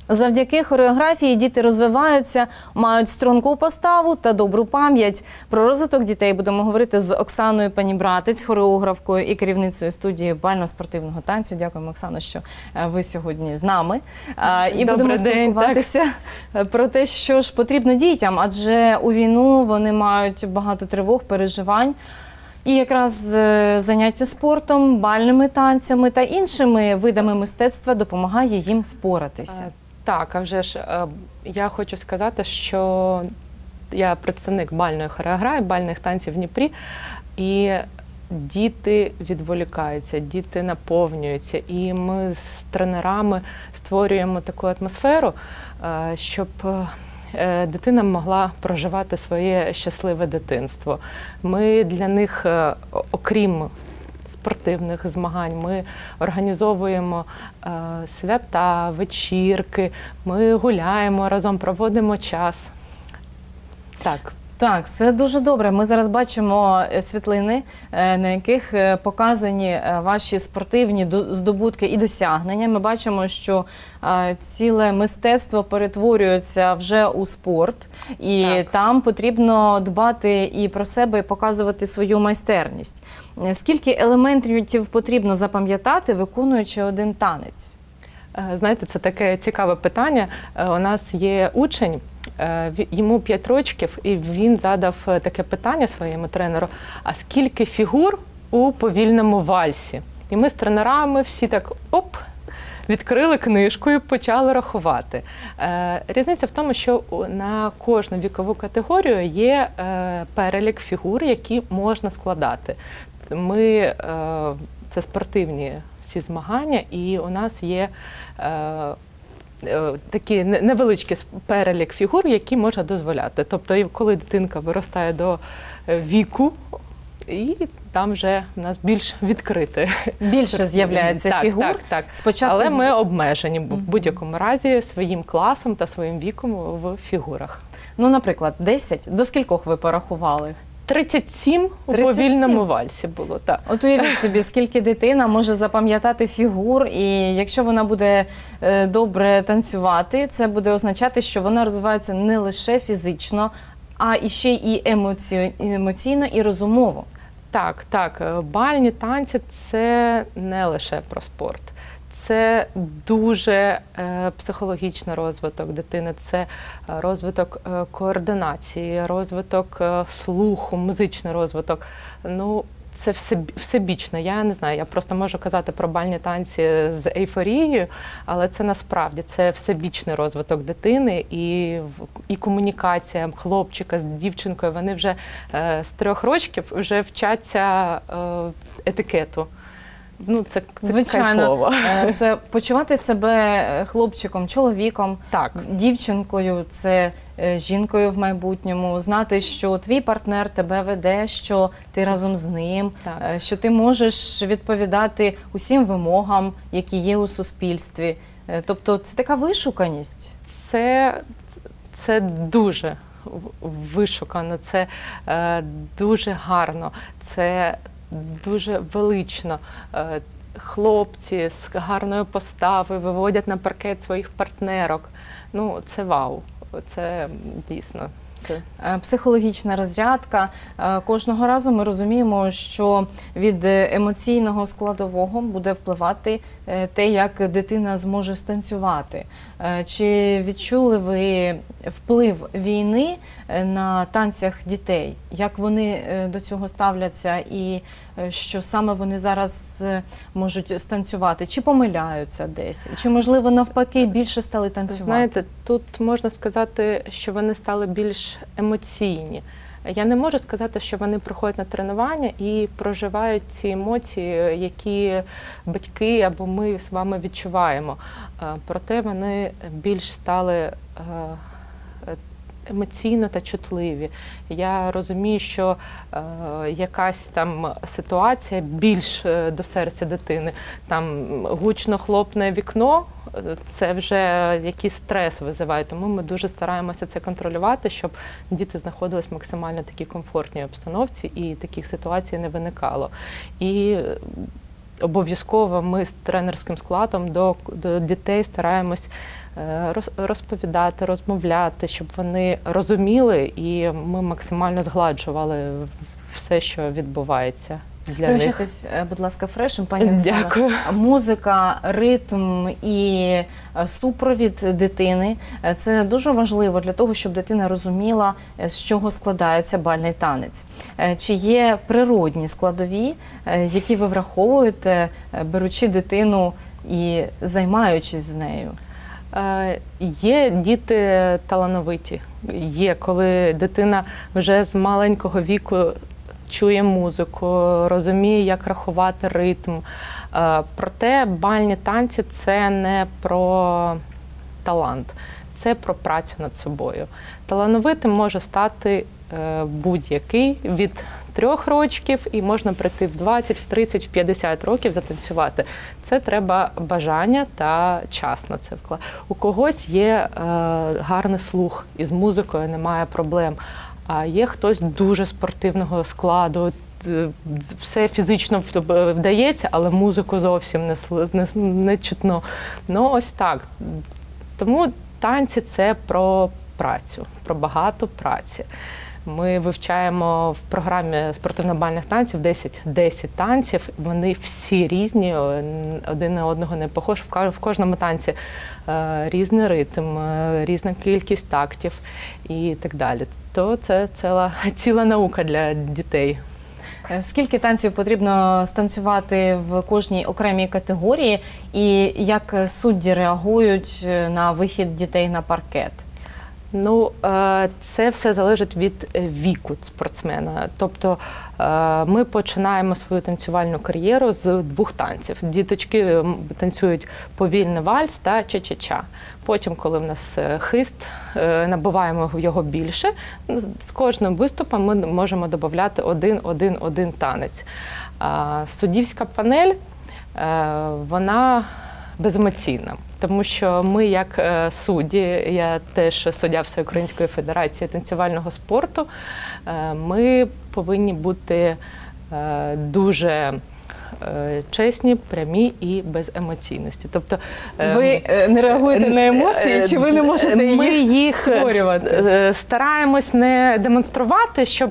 Завдяки хореографії діти розвиваються, мають струнку поставу та добру пам'ять. Про розвиток дітей будемо говорити з Оксаною Панібратець, хореографкою і керівницею студії бально-спортивного танцю. Дякуємо, Оксано, що ви сьогодні з нами. І будемо спілкуватися про те, що ж потрібно дітям, адже у війну вони мають багато тривог, переживань. І якраз заняття спортом, бальними танцями та іншими видами мистецтва допомагає їм впоратися. Так, а вже ж я хочу сказати, що я представник бальної хореографії, бальних танців в Дніпрі, і діти відволікаються, діти наповнюються, і ми з тренерами створюємо таку атмосферу, щоб дитина могла проживати своє щасливе дитинство. Ми для них, окрім спортивних змагань, ми організовуємо свята, вечірки, ми гуляємо разом, проводимо час. Так. Так, це дуже добре. Ми зараз бачимо світлини, на яких показані ваші спортивні здобутки і досягнення. Ми бачимо, що ціле мистецтво перетворюється вже у спорт, і там потрібно дбати і про себе, і показувати свою майстерність. Скільки елементів потрібно запам'ятати, виконуючи один танець? Знаєте, це таке цікаве питання. У нас є учень, йому 5 років, і він задав таке питання своєму тренеру: а скільки фігур у повільному вальсі? І ми з тренерами всі так оп, відкрили книжку і почали рахувати. Різниця в тому, що на кожну вікову категорію є перелік фігур, які можна складати. Це спортивні всі змагання, і у нас є такий невеличкий перелік фігур, які можна дозволяти. Тобто, коли дитинка виростає до віку, і там вже у нас більш відкрите. Більше з'являється фігур? Так. Спочатку... Але ми обмежені в будь-якому разі своїм класом та своїм віком в фігурах. Ну, наприклад, 10? До скількох ви порахували? 37 у повільному вальсі було, так. От уявіть собі, скільки дитина може запам'ятати фігур, і якщо вона буде добре танцювати, це буде означати, що вона розвивається не лише фізично, а і ще і емоційно, і розумово. Так. Бальні танці – це не лише про спорт. Це дуже психологічний розвиток дитини, це розвиток координації, розвиток слуху, музичний розвиток. Ну, це всебічно. Я не знаю, я просто можу казати про бальні танці з ейфорією, але це насправді це всебічний розвиток дитини і комунікація хлопчика з дівчинкою. Вони вже з 3 років вже вчаться етикету. Ну, це звичайно, кайфово. Це почувати себе хлопчиком, чоловіком, дівчинкою, це жінкою в майбутньому, знати, що твій партнер тебе веде, що ти разом з ним, що ти можеш відповідати усім вимогам, які є у суспільстві. Тобто це така вишуканість. Це дуже вишукано, це дуже гарно, це дуже велично. Хлопці з гарною поставою виводять на паркет своїх партнерок. Ну, це вау. Це дійсно. Психологічна розрядка. Кожного разу ми розуміємо, що від емоційного складового буде впливати те, як дитина зможе станцювати. Чи відчули ви вплив війни на танцях дітей? Як вони до цього ставляться і що саме вони зараз можуть станцювати? Чи помиляються десь? Чи, можливо, навпаки, більше стали танцювати? Знаєте, тут можна сказати, що вони стали більш емоційні. Я не можу сказати, що вони приходять на тренування і проживають ці емоції, які батьки або ми з вами відчуваємо. Проте вони більш стали емоційно та чутливі. Я розумію, що якась там ситуація більш до серця дитини. Там гучно хлопне вікно, це вже якийсь стрес визиває. Тому ми дуже стараємося це контролювати, щоб діти знаходились в максимально такій комфортній обстановці і таких ситуацій не виникало. І обов'язково ми з тренерським складом до дітей стараємось розповідати, розмовляти, щоб вони розуміли, і ми максимально згладжували все, що відбувається для них. Пригощайтесь, будь ласка, фрешем, пані Оксано. Дякую. Музика, ритм і супровід дитини – це дуже важливо для того, щоб дитина розуміла, з чого складається бальний танець. Чи є природні складові, які ви враховуєте, беручи дитину і займаючись з нею? Є діти талановиті. Є, коли дитина вже з маленького віку чує музику, розуміє, як рахувати ритм. Проте бальні танці – це не про талант, це про працю над собою. Талановитим може стати будь-який від 3 років, і можна прийти в 20, в 30, в 50 років затанцювати. Це треба бажання та час на це вклад. У когось є гарний слух, і з музикою немає проблем. А є хтось дуже спортивного складу, все фізично вдається, але музику зовсім не чутно. Ну, ось так. Тому танці – це про працю, про багато праці. Ми вивчаємо в програмі спортивно-бальних танців 10 танців. Вони всі різні, один на одного не похожі. В кожному танці різний ритм, різна кількість тактів і так далі. То це ціла наука для дітей. Скільки танців потрібно станцювати в кожній окремій категорії і як судді реагують на вихід дітей на паркет? Ну, це все залежить від віку спортсмена. Тобто ми починаємо свою танцювальну кар'єру з 2 танців. Діточки танцюють повільний вальс та ча-ча-ча. Потім, коли в нас хист, набуваємо його більше, з кожним виступом ми можемо додати один танець. Суддівська панель, вона беземоційна. Тому що ми, як судді, я теж суддя Всеукраїнської федерації танцювального спорту, ми повинні бути дуже чесні, прямі і без емоційності. Тобто, ви не реагуєте на емоції, чи ви не можете їх створювати? Стараємось не демонструвати, щоб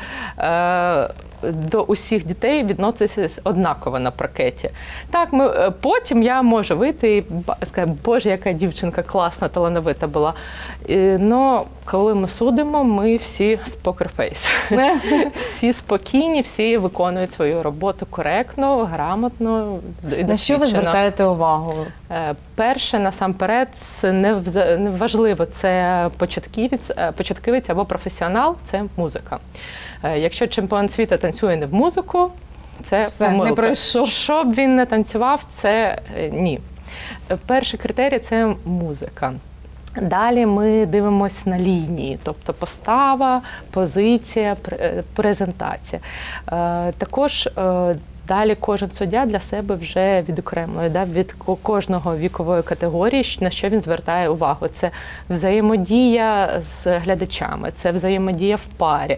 до усіх дітей відноситися однаково на паркеті. Так, потім я можу вийти і сказати, боже, яка дівчинка класна, талановита була. Но коли ми судимо, ми всі з покерфейс. Всі спокійні, всі виконують свою роботу коректно, грамотно і досвідчено. На що ви звертаєте увагу? Перше, насамперед, не важливо, це початківець або професіонал, це музика. Якщо чемпіон світу танцює не в музику, це помилка. Не пройшов. Щоб він не танцював, це ні. Перший критерій – це музика. Далі ми дивимося на лінії, тобто постава, позиція, презентація. Також далі кожен суддя для себе вже відокремлює від кожного вікової категорії, на що він звертає увагу. Це взаємодія з глядачами, це взаємодія в парі,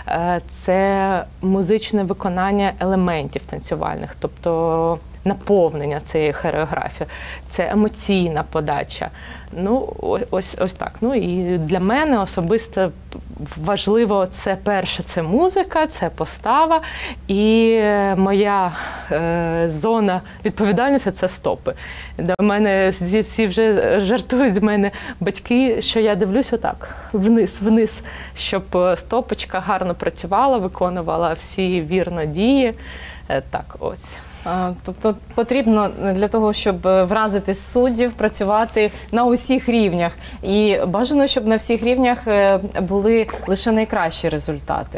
це музичне виконання елементів танцювальних, тобто наповнення цієї хореографії, це емоційна подача. Ну, ось так. Ну, і для мене особисто важливо це перше, це музика, це постава, і моя зона відповідальності – це стопи. До мене всі вже жартують з мене батьки, що я дивлюсь отак, вниз, щоб стопочка гарно працювала, виконувала всі вірно дії. Так, ось. Тобто потрібно для того, щоб вразити суддів, працювати на усіх рівнях. І бажано, щоб на всіх рівнях були лише найкращі результати.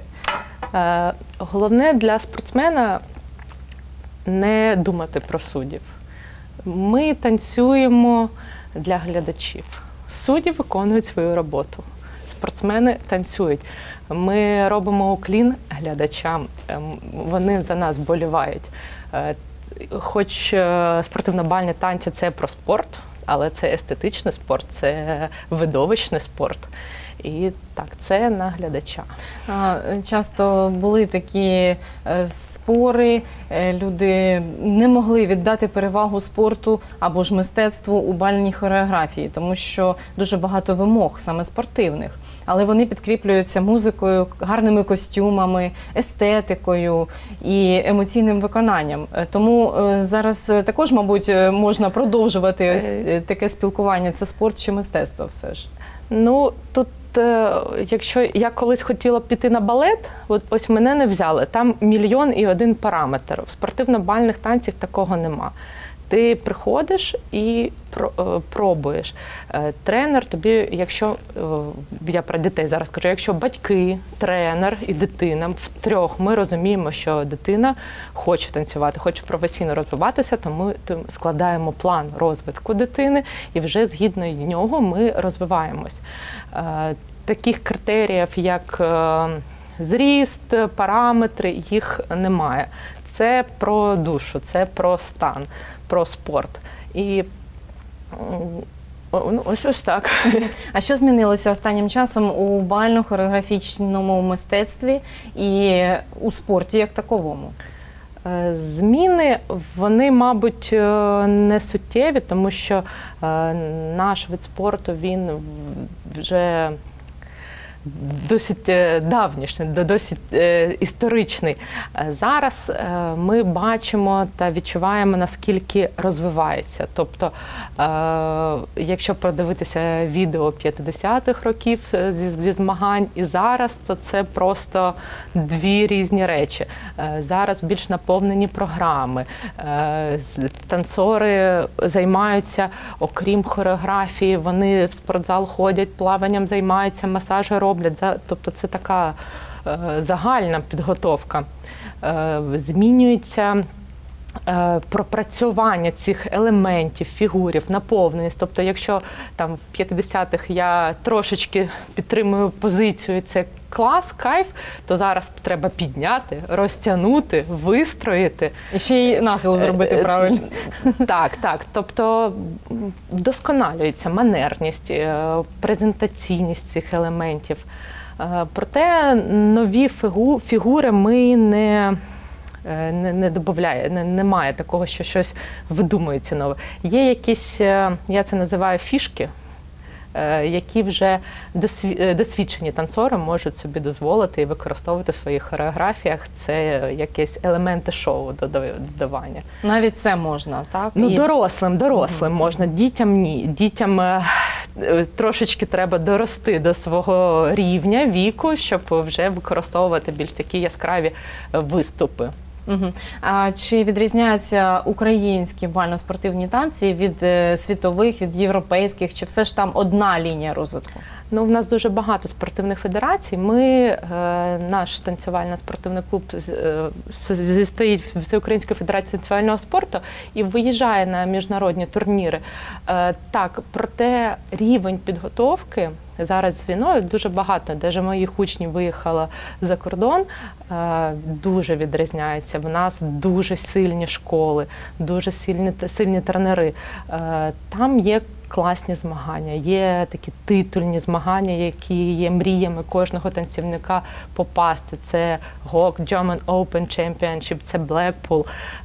Головне для спортсмена не думати про суддів. Ми танцюємо для глядачів. Судді виконують свою роботу. Спортсмени танцюють. Ми робимо уклін глядачам, вони за нас вболівають. Хоч спортивно-бальні танці – це про спорт, але це естетичний спорт, це видовищний спорт. І так, це на глядача. Часто були такі спори, люди не могли віддати перевагу спорту або ж мистецтву у бальній хореографії, тому що дуже багато вимог, саме спортивних. Але вони підкріплюються музикою, гарними костюмами, естетикою і емоційним виконанням. Тому зараз також, мабуть, можна продовжувати ось таке спілкування. Це спорт чи мистецтво все ж? Ну, тут, якщо я колись хотіла піти на балет, от ось мене не взяли. Там 1,000,001 параметр. В спортивно-бальних танцях такого нема. Ти приходиш і пробуєш. Тренер тобі, якщо, я про дітей зараз кажу, якщо батьки, тренер і дитина, втрьох ми розуміємо, що дитина хоче танцювати, хоче професійно розвиватися, то ми складаємо план розвитку дитини і вже згідно нього ми розвиваємось. Таких критеріїв, як зріст, параметри, їх немає. Це про душу, це про стан, про спорт. І ось так. А що змінилося останнім часом у бально-хореографічному мистецтві і у спорті як таковому? Зміни, вони, мабуть, не суттєві, тому що наш вид спорту, він вже досить давнішній, досить історичний. Зараз ми бачимо та відчуваємо, наскільки розвивається. Тобто, якщо продивитися відео 50-х років зі змагань і зараз, то це просто дві різні речі. Зараз більш наповнені програми. Танцори займаються, окрім хореографії, вони в спортзал ходять, плаванням займаються, масажі роблять. Тобто це така загальна підготовка. Змінюється пропрацювання цих елементів, фігурів, наповненість. Тобто, якщо там в 50-х я трошечки підтримую позицію, це клас, кайф, то зараз треба підняти, розтягнути, вистроїти. І ще й нахил зробити правильно. Так. Тобто вдосконалюється манерність, презентаційність цих елементів. Проте нові фігури ми не додає, немає такого, що щось видумується нове. Є якісь, я це називаю фішки, які вже досвідчені танцори можуть собі дозволити і використовувати в своїх хореографіях. Це якісь елементи шоу додавання. Навіть це можна, так? Ну, дорослим можна, дітям ні. Дітям трошечки треба дорости до свого рівня, віку, щоб вже використовувати більш такі яскраві виступи. А чи відрізняються українські бально-спортивні танці від світових, від європейських, чи все ж там одна лінія розвитку? Ну, в нас дуже багато спортивних федерацій. Ми, наш танцювально-спортивний клуб стоїть в Всеукраїнській федерації танцювального спорту і виїжджає на міжнародні турніри. Так, проте рівень підготовки зараз з війною дуже багато. Навіть моїх учнів виїхало за кордон, дуже відрізняється. В нас дуже сильні школи, дуже сильні тренери. Там є класні змагання, є такі титульні змагання, які є мріями кожного танцівника попасти. Це GOG German Open Championship, це Blackpool.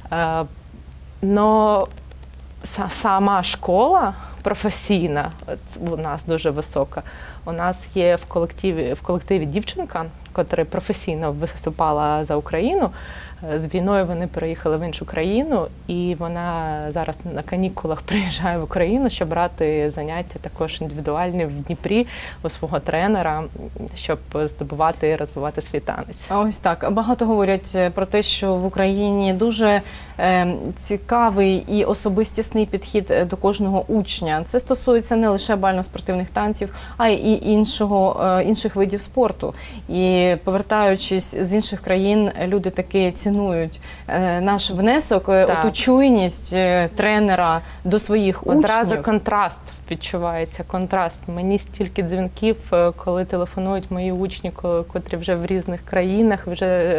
Но сама школа професійна у нас дуже висока. У нас є в колективі дівчинка, котра професійно виступала за Україну. З війною вони переїхали в іншу країну, і вона зараз на канікулах приїжджає в Україну, щоб брати заняття також індивідуальні в Дніпрі у свого тренера, щоб здобувати і розвивати свій танець. Ось так. Багато говорять про те, що в Україні дуже цікавий і особистісний підхід до кожного учня. Це стосується не лише бально-спортивних танців, а й інших видів спорту. І повертаючись з інших країн, люди таки цінують наш внесок, оту чуйність тренера до своїх учнів. Одразу контраст відчувається, контраст. Мені стільки дзвінків, коли телефонують мої учні, котрі вже в різних країнах, вже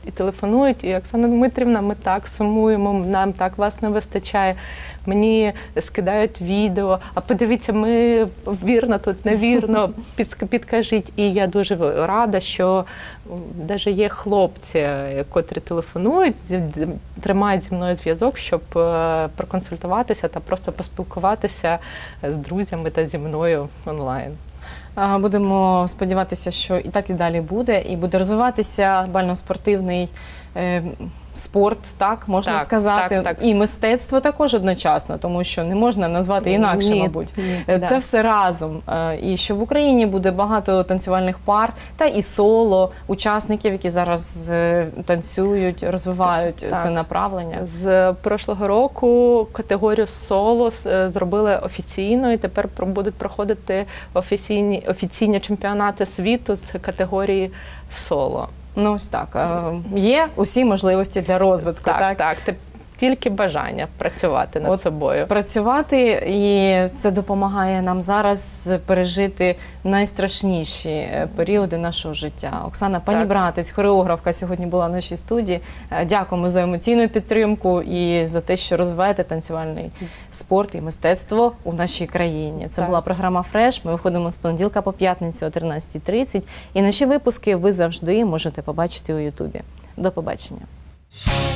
і телефонують, і Оксана Дмитрівна, ми так сумуємо, нам так вас не вистачає. Мені скидають відео, а подивіться, ми вірно тут, невірно, підкажіть. І я дуже рада, що навіть є хлопці, котрі телефонують, тримають зі мною зв'язок, щоб проконсультуватися та просто поспілкуватися з друзями та зі мною онлайн. Будемо сподіватися, що і так і далі буде, і буде розвиватися бально-спортивний спорт, так, можна сказати, так. і мистецтво також одночасно, тому що не можна назвати інакше, мабуть. Це все разом. І що в Україні буде багато танцювальних пар, та і соло, учасників, які зараз танцюють, розвивають це направлення. З прошлого року категорію соло зробили офіційно, і тепер будуть проходити офіційні чемпіонати світу з категорії соло. Ну, ось так. Є усі можливості для розвитку. Так. Тільки бажання працювати над собою. Працювати, і це допомагає нам зараз пережити найстрашніші періоди нашого життя. Оксана Панібратець, хореографка, сьогодні була в нашій студії. Дякуємо за емоційну підтримку і за те, що розвиваєте танцювальний спорт і мистецтво у нашій країні. Це була програма «Фреш». Ми виходимо з понеділка по п'ятницю о 13:30. І наші випуски ви завжди можете побачити у Ютубі. До побачення.